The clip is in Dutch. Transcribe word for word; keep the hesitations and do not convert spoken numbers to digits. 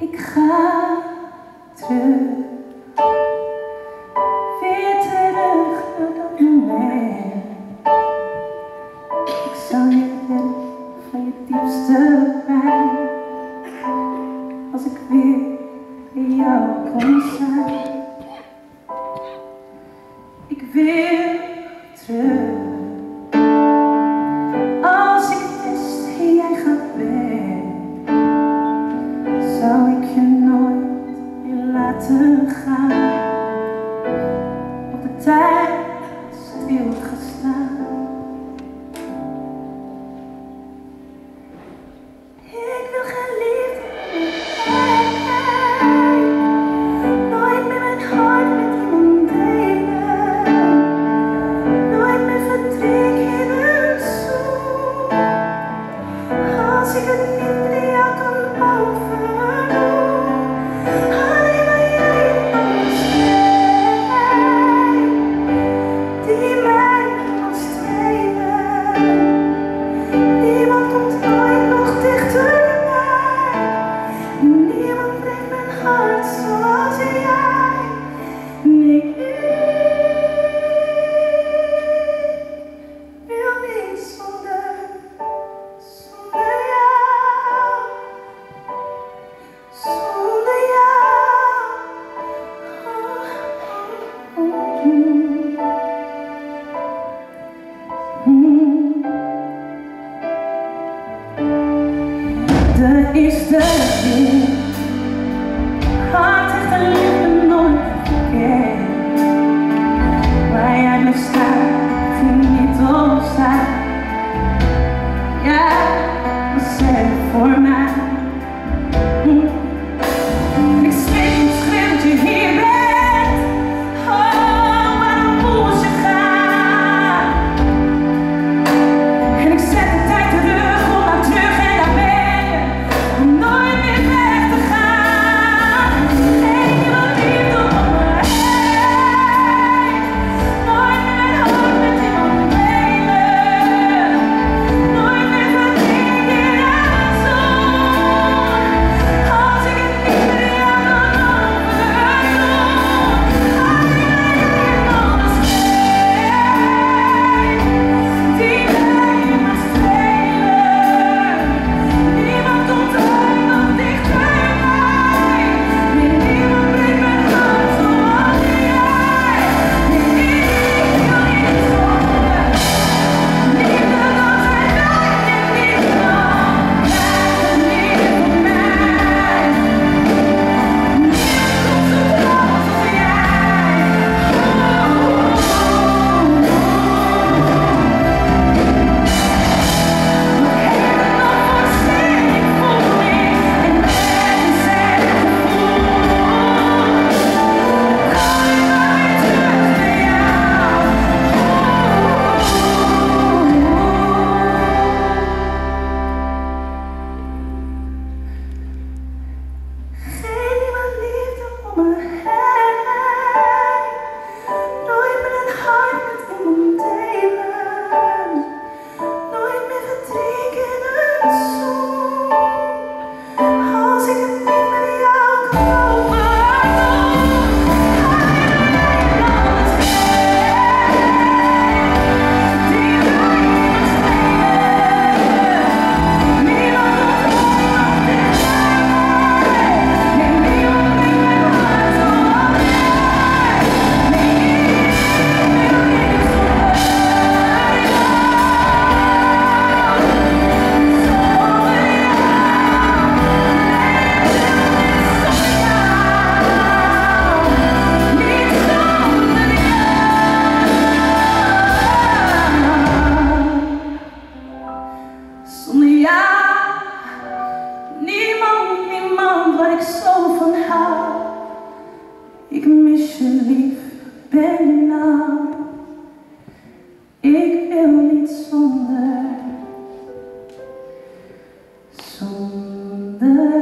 Ik ga terug, weer terug naar dat moment. Ik zou je willen van je diepste pijn, als ik weer bij jou kon zijn. Ik wil terug, als ik wist wie jij gaat bent, zou ik je nooit meer laten gaan. Op de tijd stilgestaan. Ik wil geen liefde meer, nooit meer mijn hart met iemand delen, nooit meer verdriet in een zoen. Als ik het niet met jou kan overdoen, alleen maar jij en alles jij, die mij kan strelen. Niemand komt ooit nog dichterbij, niemand breekt mijn hart zoals jij. Nee, ik wil niet zonder, zonder jou, zonder jou. Oh, oh, oh. Mm. De eerste keer had ik de liefde nooit verkeerd. Waar jij bleef staan, ging niet opstaan. Jij was er voor mij. Hm. Ik smeek en schreeuw dat je hier bent. Oh, waarom moest je gaan? En ik zet de tijd terug, kom naar terug en daar ben je, om nooit meer weg te gaan. Geen nieuwe liefde om me heen, nooit meer mijn hart met iemand delen, nooit meer verdriet in een zoen. Als ik het niet met jou kan overdoen, alleen maar jij en alles jij, die mij mag strelen. Niemand komt ooit nog dichter bij, nee, niemand breekt mijn hart zoals jij. Nee, ik wil niet zonder liefde, want hij lijkt je niet dan, blijft het niet voor mij. Niemand komt zo close als jij. Geen nieuwe liefde om me heen, nooit meer een hart met iemand delen, nooit meer verdriet in een zoen. Als ik het niet met jou kan overdoen, alleen maar jij en alles jij, die mij mag strelen. Niemand komt ooit nog dichterbij, nee, niemand breekt mijn hart zoals jij. Nee, ik wil niet zonder jou, zonder jou, niet zonder jou. Zonder jou, niemand, niemand waar ik zo van hou. Ik mis je lief, ben je nou. Ik wil niet zonder, zonder